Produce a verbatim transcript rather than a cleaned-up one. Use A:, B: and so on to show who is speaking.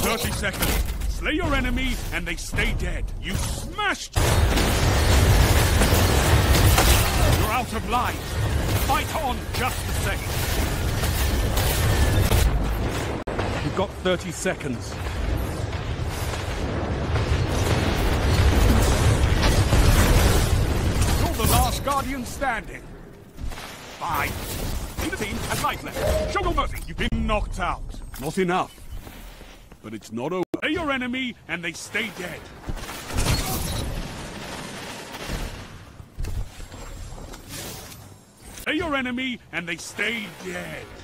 A: thirty seconds. Slay your enemy and they stay dead. You smashed! You're out of life. Fight on just the same. You've got thirty seconds. You're the last Guardian standing. Fine. Either team has life left. Show no mercy. You've been knocked out. Not enough. But it's not over. Slay your enemy and they stay dead. Slay your enemy and they stay dead.